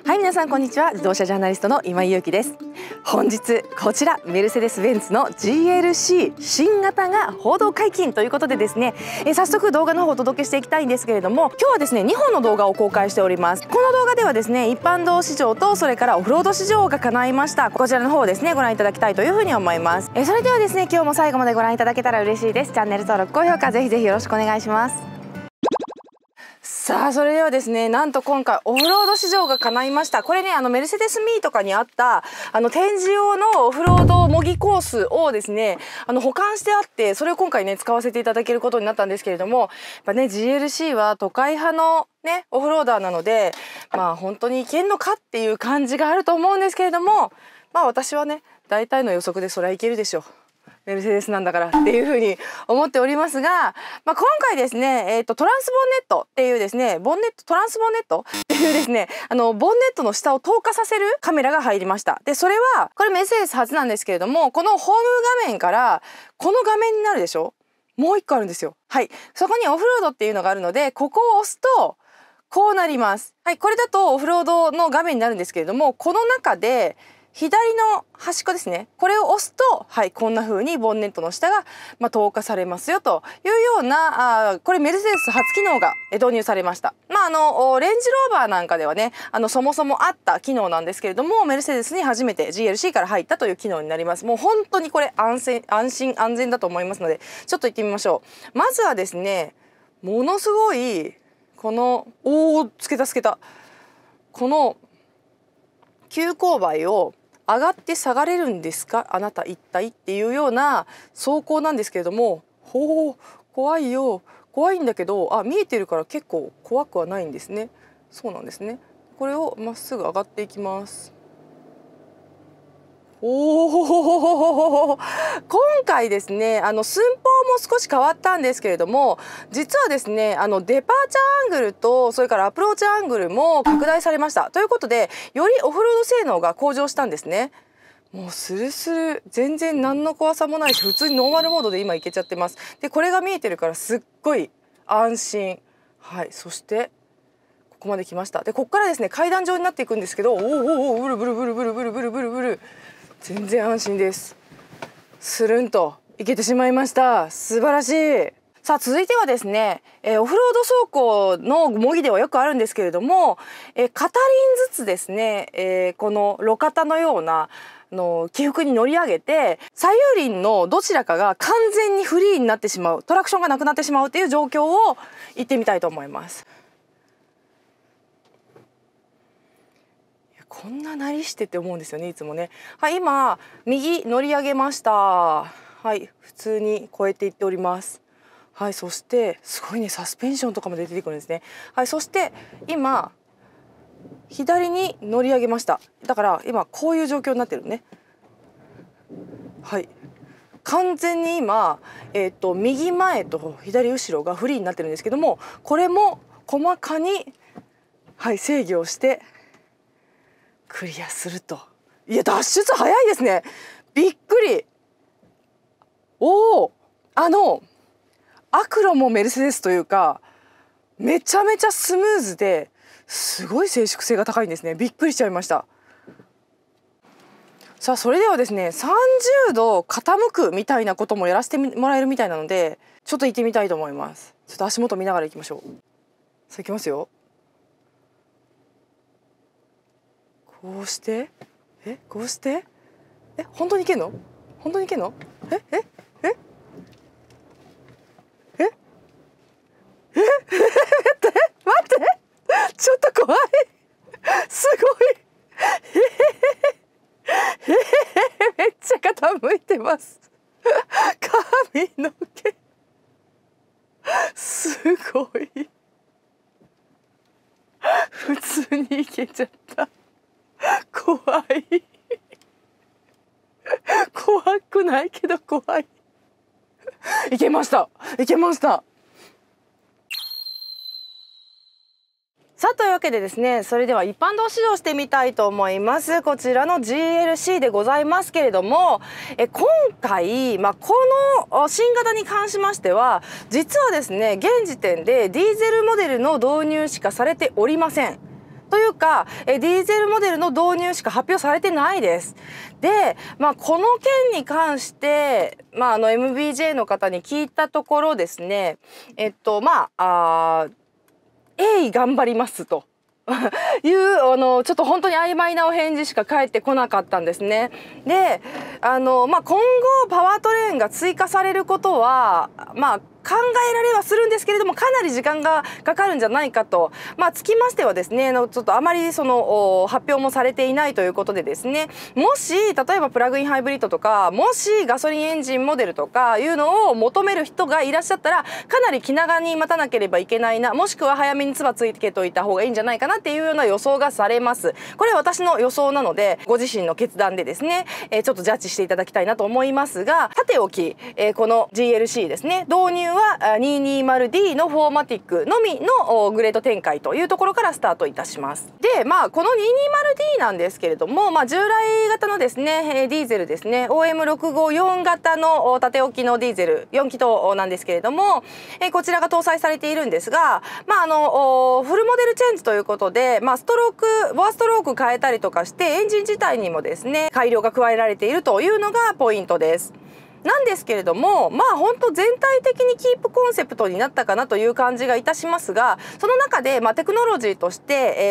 はい、皆さんこんにちは。自動車ジャーナリストの今井裕樹です。本日こちらメルセデス・ベンツの GLC 新型が報道解禁ということでですね、早速動画の方をお届けしていきたいんですけれども、今日はですね2本の動画を公開しております。この動画ではですね一般道市場とそれからオフロード市場が叶いました。こちらの方をですねご覧いただきたいというふうに思います。それではですね今日も最後までご覧いただけたら嬉しいです。チャンネル登録高評価ぜひぜひよろしくお願いします。さあそれではですね、なんと今回オフロード市場が叶いました。これねメルセデスミーとかにあった展示用のオフロード模擬コースをですね保管してあって、それを今回ね使わせていただけることになったんですけれども、やっぱね GLC は都会派のねオフローダーなので、まあ本当にいけんのかっていう感じがあると思うんですけれども、まあ私はね大体の予測でそれはいけるでしょう。メルセデスなんだからっていうふうに思っておりますが、今回ですね、トランスボンネットっていうですね、トランスボンネットっていうですね、ボンネットの下を透過させるカメラが入りました。で、それは、これメルセデス初なんですけれども、このホーム画面からこの画面になるでしょ？もう一個あるんですよ。はい。そこにオフロードっていうのがあるので、ここを押すと、こうなります。はい。これだとオフロードの画面になるんですけれども、この中で、左の端っこですね、これを押すと、はい、こんな風にボンネットの下が、透過されますよというようなこれメルセデス初機能が導入されました。レンジローバーなんかではねそもそもあった機能なんですけれども、メルセデスに初めて GLC から入ったという機能になります。もう本当にこれ安心安全だと思いますので、ちょっと行ってみましょう。まずはですね、ものすごいこのつけたこの急勾配を上がって下がれるんですかあなた一体っていうような走行なんですけれども、怖いよ、怖いんだけど見えてるから結構怖くはないんですね。そうなんですね。これをまっすぐ上がっていきます。今回ですね寸法も少し変わったんですけれども、実はですねデパーチャーアングルとそれからアプローチアングルも拡大されました。ということでよりオフロード性能が向上したんですね。もうスルスル、全然何の怖さもないし、普通にノーマルモードで今いけちゃってます。でこれが見えてるからすっごい安心。はい、そしてここまで来ました。でここからですね階段状になっていくんですけど、ブルブルブルブルブルブルブルブル、全然安心です。スルンといけてしまいました。素晴らしい。さあ続いてはですね、オフロード走行の模擬ではよくあるんですけれども、片輪ずつですね、この路肩のような起伏に乗り上げて、左右輪のどちらかが完全にフリーになってしまう、トラクションがなくなってしまうという状況を行ってみたいと思います。こんななりしてって思うんですよね、いつもね。はい、今右乗り上げました。はい、普通に越えていっております。はい、そしてすごいね、サスペンションとかも出てくるんですね。はい、そして今左に乗り上げました。だから今こういう状況になってるね。はい、完全に今、右前と左後ろがフリーになってるんですけども、これも細かに、はい、制御をしてクリアすると。いや脱出早いですね。びっくり。アクロもメルセデスというかめちゃめちゃスムーズですごい静粛性が高いんですね。びっくりしちゃいました。さあそれではですね30度傾くみたいなこともやらせてもらえるみたいなので、ちょっと行ってみたいと思います。ちょっと足元見ながら行きましょう。さあ行きますよ。こうしてこうして本当に行けんの？本当に行けんの？待ってちょっと怖い。すごいめっちゃ傾いてます。髪の毛すごい。普通に行けちゃった。怖い怖くないけど怖い。いけました。いけました。さあというわけでですね、それでは一般道試乗してみたいと思います。こちらの GLC でございますけれども、今回、この新型に関しましては実はですね現時点でディーゼルモデルの導入しかされておりません。 というか、ディーゼルモデルの導入しか発表されてないです。で、この件に関して、MBJ の方に聞いたところですね、頑張りますと。いうちょっと本当に曖昧なお返事しか返ってこなかったんですね。で今後パワートレーンが追加されることは考えられはするんですけれども、かなり時間がかかるんじゃないかと。つきましてはですね、ちょっとあまりその発表もされていないということでですね、もし例えばプラグインハイブリッドとか、もしガソリンエンジンモデルとかいうのを求める人がいらっしゃったら、かなり気長に待たなければいけないな、もしくは早めに唾ついてといた方がいいんじゃないかなっていうような予想がされます。これは私の予想なので、ご自身の決断でですね、ちょっとジャッジしていただきたいなと思いますが、さておき、この GLC ですね、導入は 220D のフォーマティックのみのグレード展開というところからスタートいたします。で、この 220D なんですけれども、従来型のですね、ディーゼルですね、OM654 型の縦置きのディーゼル4気筒なんですけれども、こちらが搭載されているんですが、フルモデルチェンジということで、ボアストローク変えたりとかして、エンジン自体にもですね、改良が加えられているというのがポイントです。なんですけれども、本当全体的にキープコンセプトになったかなという感じがいたしますが、その中で、テクノロジーとして、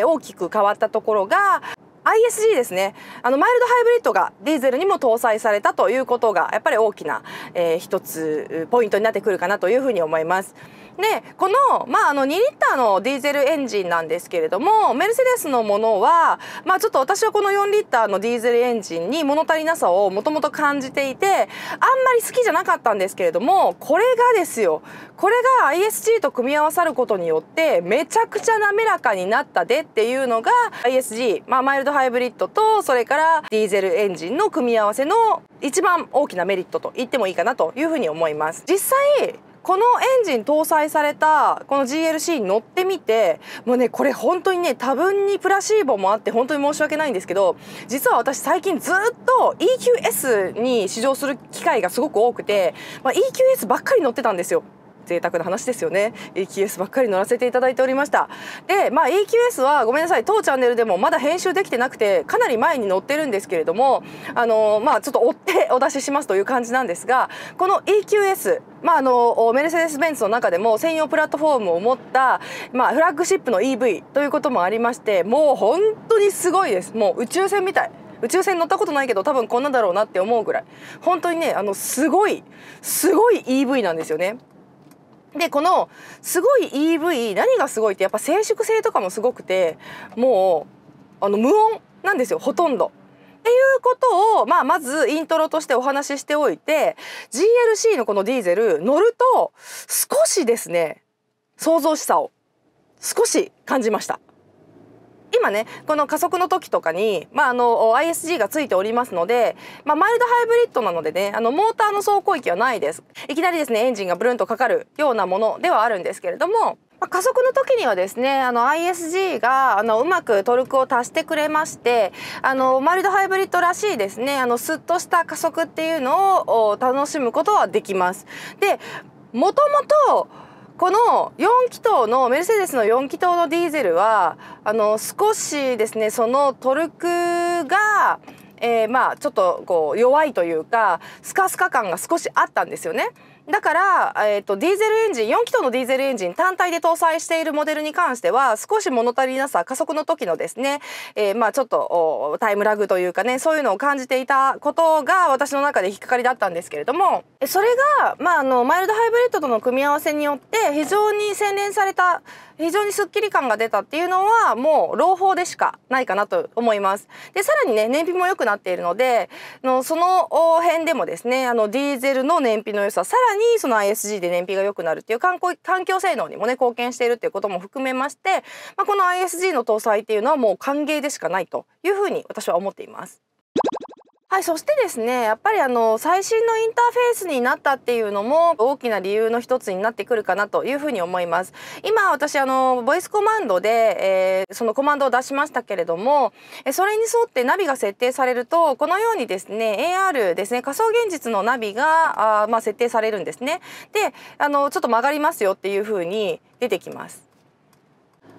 大きく変わったところが、ISG ですね。マイルドハイブリッドがディーゼルにも搭載されたということが、やっぱり大きな、一つポイントになってくるかなというふうに思います。で、この、2リッターのディーゼルエンジンなんですけれども、メルセデスのものは、ちょっと私はこの4リッターのディーゼルエンジンに物足りなさをもともと感じていて、あんまり好きじゃなかったんですけれども、これがですよ、これが ISG と組み合わさることによって、めちゃくちゃ滑らかになったでっていうのが、ISG、マイルドハイブリッドと、それからディーゼルエンジンの組み合わせの一番大きなメリットと言ってもいいかなというふうに思います。実際、このエンジン搭載されたこの GLC に乗ってみて、もうね、これ本当にね、多分にプラシーボもあって本当に申し訳ないんですけど、実は私最近ずっと EQS に試乗する機会がすごく多くて、EQS ばっかり乗ってたんですよ。贅沢な話ですよね。EQS ばっかり乗らせていただいておりました。で、EQS はごめんなさい、当チャンネルでもまだ編集できてなくて、かなり前に載ってるんですけれども、ちょっと追ってお出ししますという感じなんですが、この EQS、メルセデス・ベンツの中でも専用プラットフォームを持った、フラッグシップの EV ということもありまして、もう本当にすごいです。もう宇宙船みたい。宇宙船乗ったことないけど多分こんなだろうなって思うぐらい。本当にね、すごい EV なんですよね。で、このすごい EV、何がすごいってやっぱ静粛性とかもすごくて、もう無音なんですよ、ほとんど。っていうことを、まずイントロとしてお話ししておいて、 GLC のこのディーゼル乗ると少しですね、騒々しさを少し感じました。今ね、この加速の時とかに、ISG がついておりますので、マイルドハイブリッドなのでね、モーターの走行域はないです。いきなりですね、エンジンがブルンとかかるようなものではあるんですけれども、加速の時にはですね、ISG がうまくトルクを足してくれまして、マイルドハイブリッドらしいですね、スッとした加速っていうのを楽しむことはできます。で、もともとこの4気筒のメルセデスの4気筒のディーゼルは少しですね、そのトルクが、ちょっとこう弱いというかスカスカ感が少しあったんですよね。だから、ディーゼルエンジン4気筒のディーゼルエンジン単体で搭載しているモデルに関しては少し物足りなさ、加速の時のですね、ちょっとタイムラグというかね、そういうのを感じていたことが私の中で引っかかりだったんですけれども、それが、マイルドハイブリッドとの組み合わせによって非常に洗練された、非常にスッキリ感が出たっていうのはもう朗報でしかないかなと思います。で、さらにね、燃費も良くなっているので、その辺でもですね、ディーゼルの燃費の良さ、さらにその ISG で燃費が良くなるっていう環境性能にもね貢献しているっていうことも含めまして、この ISG の搭載っていうのはもう歓迎でしかないというふうに私は思っています。はい、そしてですね、やっぱり最新のインターフェースになったっていうのも大きな理由の一つになってくるかなというふうに思います。今私ボイスコマンドで、そのコマンドを出しましたけれども、それに沿ってナビが設定されるとこのようにですね AR ですね、仮想現実のナビが設定されるんですね。でちょっと曲がりますよっていうふうに出てきます。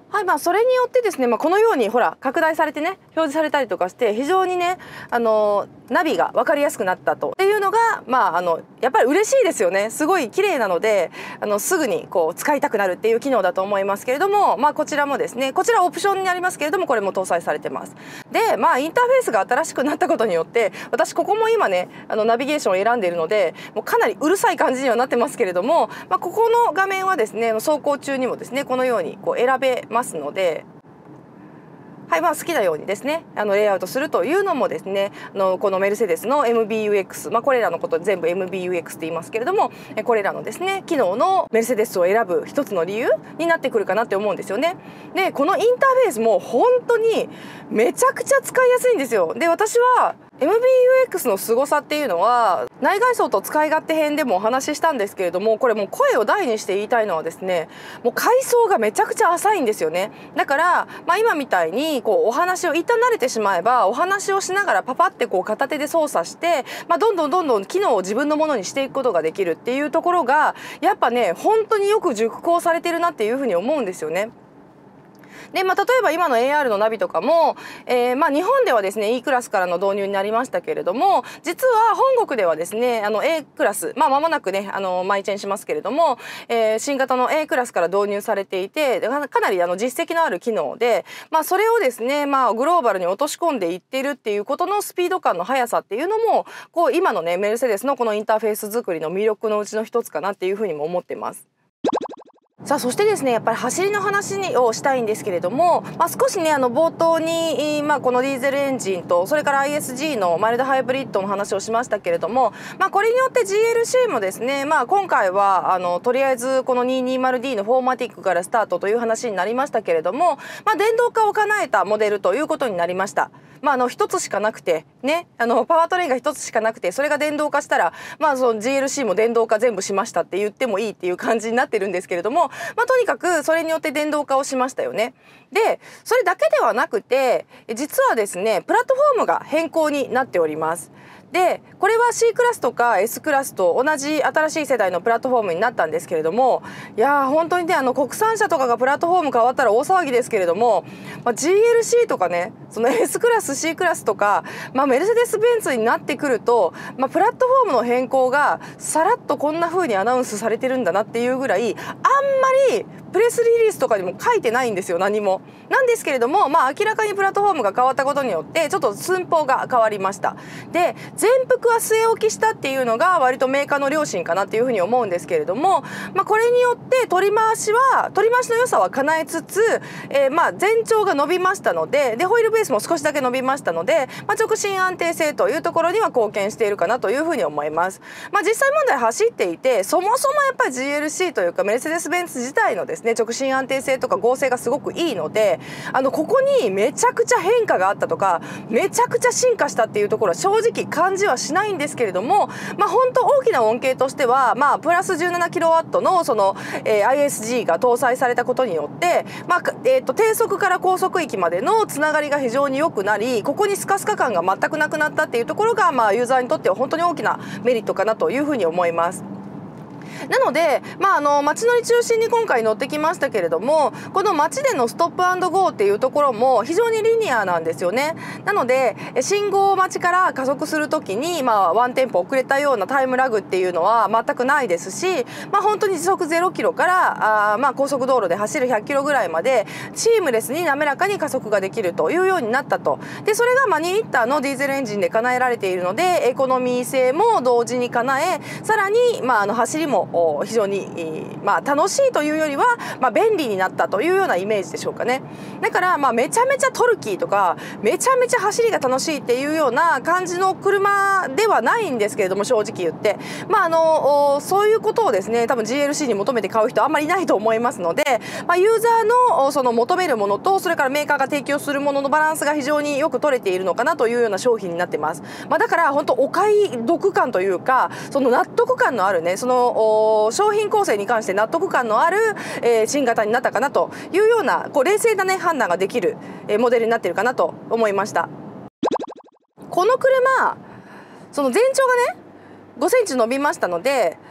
はい、それによってですね、このようにほら拡大されてね表示されたりとかして非常にねナビが分かりやすくなったとっていうのがやっぱり嬉しいですよね。すごい綺麗なのですぐにこう使いたくなるっていう機能だと思いますけれども、こちらもですね、こちらオプションになりますけれどもこれも搭載されてます。でインターフェースが新しくなったことによって私ここも今ねナビゲーションを選んでいるのでもうかなりうるさい感じにはなってますけれども、ここの画面はですね走行中にもですねこのようにこう選べますので。はい、好きなようにですねレイアウトするというのもですねこのメルセデスの MBUX、これらのこと全部 MBUX って言いますけれどもこれらのですね機能のメルセデスを選ぶ一つの理由になってくるかなって思うんですよね。でこのインターフェースも本当にめちゃくちゃ使いやすいんですよ。で私は MBUX の凄さっていうのは内外装と使い勝手編でもお話ししたんですけれども、これもう声を大にして言いたいのはですねもう階層がめちゃくちゃ浅いんですよね。だから今みたいにこうお話を一旦慣れてしまえばお話をしながらパパってこう片手で操作して、どんどん機能を自分のものにしていくことができるっていうところがやっぱね本当によく熟考されてるなっていうふうに思うんですよね。で例えば今の AR のナビとかも、日本ではですね E クラスからの導入になりましたけれども、実は本国ではですねA クラス間もなくねマイチェンしますけれども、新型の A クラスから導入されていてかなり実績のある機能で、それをですねグローバルに落とし込んでいっているっていうことのスピード感の速さっていうのもこう今のねメルセデスのこのインターフェース作りの魅力のうちの一つかなっていうふうにも思ってます。さあそしてですねやっぱり走りの話をしたいんですけれども、少しね冒頭に、このディーゼルエンジンとそれから ISG のマイルドハイブリッドの話をしましたけれども、これによって GLC もですね、今回はとりあえずこの 220D のフォーマティックからスタートという話になりましたけれども、電動化を叶えたモデルということになりました。一つしかなくてねパワートレインが一つしかなくてそれが電動化したらその GLC も電動化全部しましたって言ってもいいっていう感じになってるんですけれども、とにかくそれによって電動化をしましたよね。でそれだけではなくて実はですねプラットフォームが変更になっております。でこれは C クラスとか S クラスと同じ新しい世代のプラットフォームになったんですけれども、いやー本当にね国産車とかがプラットフォーム変わったら大騒ぎですけれども、GLC とかねその S クラス C クラスとか、メルセデス・ベンツになってくると、プラットフォームの変更がさらっとこんな風にアナウンスされてるんだなっていうぐらいあんまりプレスリリースとかにも書いてないんですよ、何も。なんですけれども、明らかにプラットフォームが変わったことによってちょっと寸法が変わりました。で全幅は据え置きしたっていうのが割とメーカーの良心かなっていうふうに思うんですけれども、これによって取り回しの良さは叶えつつ、全長が伸びましたのでホイールベースも少しだけ伸びましたので、直進安定性というところには貢献しているかなというふうに思います。実際問題走っていてそもそもやっぱり GLC というかメルセデス・ベンツ自体のですね直進安定性とか剛性がすごくいいのでここにめちゃくちゃ変化があったとかめちゃくちゃ進化したっていうところは正直感じはしないんですけれども、本当大きな恩恵としては、プラス 17kW のその、ISG が搭載されたことによって、低速から高速域までのつながりが非常に良くなり、ここにスカスカ感が全くなくなったっていうところが、ユーザーにとっては本当に大きなメリットかなというふうに思います。なので、街乗り中心に今回乗ってきましたけれども、この街でのストップ&ゴーっていうところも非常にリニアなんですよね。なので信号待ちから加速するときに、ワンテンポ遅れたようなタイムラグっていうのは全くないですし、本当に時速0キロから高速道路で走る100キロぐらいまでシームレスに滑らかに加速ができるというようになったと。でそれが2リッターのディーゼルエンジンで叶えられているのでエコノミー性も同時に叶え、さらに走りも非常に、楽しいというよりは、便利になったというようなイメージでしょうかね。だからめちゃめちゃトルキーとかめちゃめちゃ走りが楽しいっていうような感じの車ではないんですけれども、正直言ってそういうことをですね多分 GLC に求めて買う人あんまりいないと思いますので、ユーザーのその求めるものとそれからメーカーが提供するもののバランスが非常によく取れているのかなというような商品になってます。だから本当お買い得感というかその納得感のあるねその商品構成に関して納得感のある、新型になったかなというような冷静なね判断ができる、モデルになっているかなと思いました。この車その全長がね5センチ伸びましたので、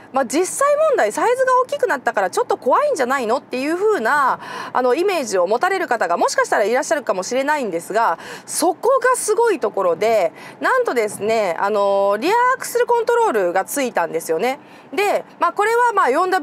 実際問題サイズが大きくなったからちょっと怖いんじゃないのっていう風なイメージを持たれる方がもしかしたらいらっしゃるかもしれないんですが、そこがすごいところで、なんとですねリアアクスルコントロールがついたんですよね。で、これは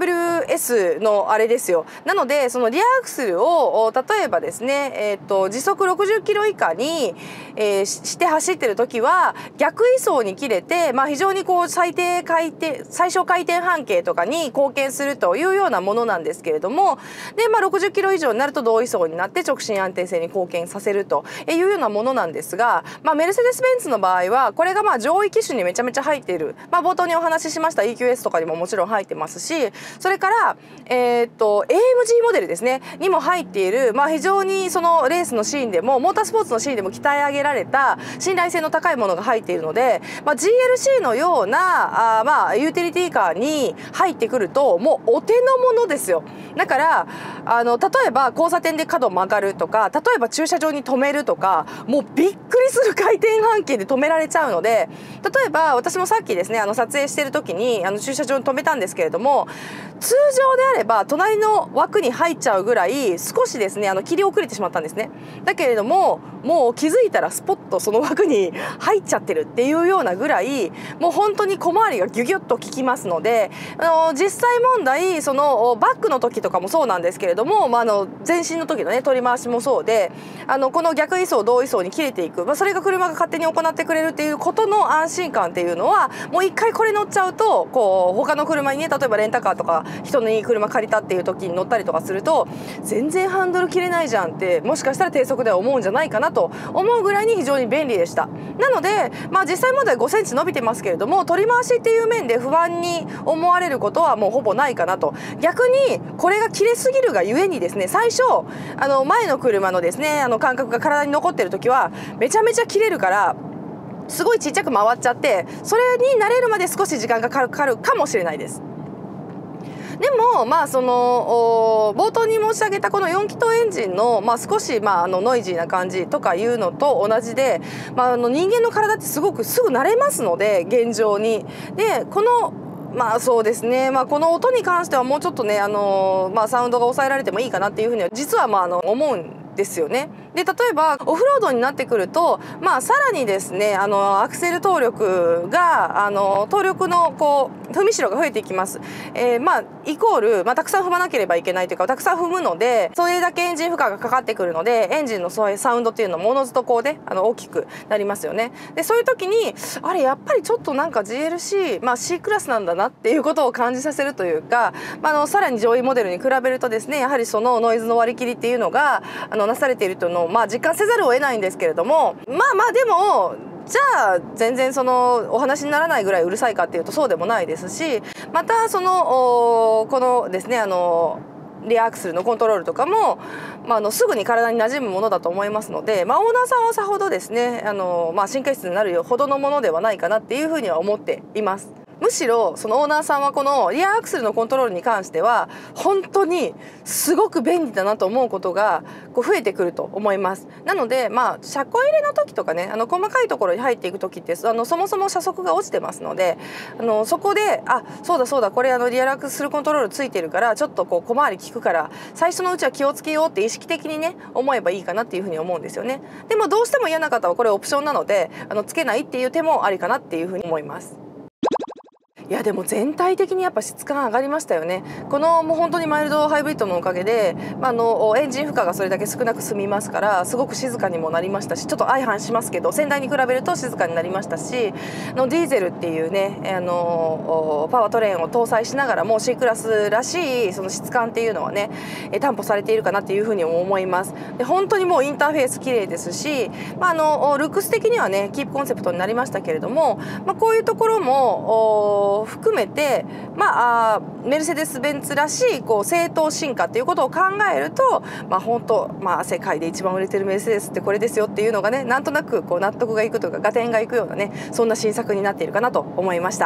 4WS のあれですよ。なのでそのリアアクスルを例えばですね、時速60キロ以下に、して走ってる時は逆位相に切れて、非常にこう最小回転半径とかに貢献するというようなものなんですけれども、で、60キロ以上になると同位相になって直進安定性に貢献させるというようなものなんですが、メルセデス・ベンツの場合はこれが上位機種にめちゃめちゃ入っている、冒頭にお話ししました EQS とかにももちろん入ってますし、それから、AMG モデルですねにも入っている、非常にそのレースのシーンでもモータースポーツのシーンでも鍛え上げられた信頼性の高いものが入っているので、GLC のようなユーティリティカーに入ってくるともうお手の物ですよ。だから例えば交差点で角曲がるとか、例えば駐車場に止めるとか、もうびっくりする回転半径で止められちゃうので、例えば私もさっきですね撮影してる時に駐車場に止めたんですけれども、通常であれば隣の枠に入っちゃうぐらい少しですね切り遅れてしまったんですね。だけれどももう気づいたらスポッとその枠に入っちゃってるっていうようなぐらい、もう本当に小回りがギュギュッと効きますので、実際問題そのバックの時とかもそうなんですけれども、前進の時のね取り回しもそうで、この逆位相同位相に切れていく、それが車が勝手に行ってくれるっていうことの安心感っていうのは、もう一回これ乗っちゃうとこう他の車にね、例えばレンタカーとか人に車借りたっていう時に乗ったりとかすると、全然ハンドル切れないじゃんってもしかしたら低速では思うんじゃないかなと思うぐらいに非常に便利でした。なので、実際問題5センチ伸びてますけれども、取り回しっていう面で不安に思われることはもうほぼないかなと。逆にこれが切れすぎるがゆえにですね、最初前の車のですね感覚が体に残ってる時はめちゃめちゃ切れるからすごいちっちゃく回っちゃって、それに慣れるまで少し時間がかかるかもしれないです。でもその冒頭に申し上げたこの4気筒エンジンの、少しノイジーな感じとかいうのと同じで、人間の体ってすごくすぐ慣れますので現状に。でこのそうですね、この音に関してはもうちょっとねサウンドが抑えられてもいいかなっていうふうには実は思うんですよね。で例えばオフロードになってくると、さらにですねアクセル動力が動力のこう踏みしろが増えていきます。イコール、たくさん踏まなければいけないというか、たくさん踏むのでそれだけエンジン負荷がかかってくるので、エンジンのそういうサウンドっていうのもおのずとこうで大きくなりますよね。でそういう時にあれやっぱりちょっとなんか GLC、C クラスなんだなっていうことを感じさせるというか、さらに上位モデルに比べるとですね、やはりそのノイズの割り切りっていうのがなされているというのを実感せざるを得ないんですけれども、でもじゃあ全然そのお話にならないぐらいうるさいかっていうとそうでもないですし、またそのこのですねリアアクセルのコントロールとかも、すぐに体に馴染むものだと思いますので、オーナーさんはさほどですね神経質になるほどのものではないかなっていうふうには思っています。むしろそのオーナーさんはこのリアアクセルのコントロールに関しては本当にすごく便利だなと思うことが増えてくると思います。なので車庫入れの時とかね細かいところに入っていく時ってそもそも車速が落ちてますので、そこでそうだこれリアアクセルコントロールついてるからちょっとこう小回り効くから最初のうちは気をつけようって意識的にね思えばいいかなっていうふうに思うんですよね。でもどうしても嫌な方はこれオプションなのでつけないっていう手もありかなっていうふうに思います。いやでも全体的にやっぱ質感上がりましたよね。このもう本当にマイルドハイブリッドのおかげで、エンジン負荷がそれだけ少なく済みますからすごく静かにもなりましたし、ちょっと相反しますけど先代に比べると静かになりましたし、ディーゼルっていうねパワートレーンを搭載しながらも C クラスらしいその質感っていうのはね担保されているかなっていうふうに思います。で本当にもうインターフェース綺麗ですし、ルックス的にはねキープコンセプトになりましたけれども、こういうところも含めてメルセデス・ベンツらしい正当進化っていうことを考えると本当世界で一番売れてるメルセデスってこれですよっていうのがねなんとなく納得がいくというか合点がいくようなねそんな新作になっているかなと思いました。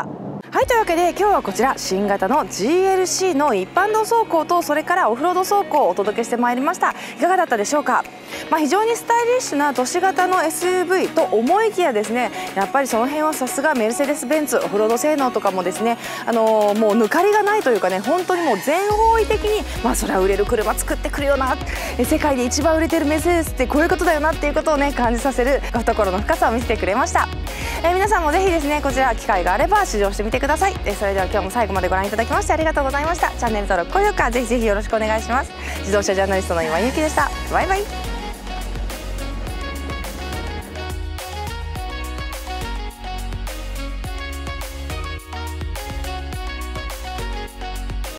はい、というわけで今日はこちら新型の GLC の一般道走行とそれからオフロード走行をお届けしてまいりました。いかがだったでしょうか。非常にスタイリッシュな都市型の SUV と思いきやですね、やっぱりその辺はさすがメルセデス・ベンツ、オフロード性能とかもですね、もう抜かりがないというかね、本当にもう全方位的にそれは売れる車作ってくるよな、世界で一番売れてるメルセデスってこういうことだよなっていうことをね感じさせる懐の深さを見せてくれました。皆さんもぜひですねこちら機会があれば試乗してみてください。それでは今日も最後までご覧いただきましてありがとうございました。チャンネル登録、高評価ぜひぜひよろしくお願いします。自動車ジャーナリストの今井ゆきでした。バイバイ。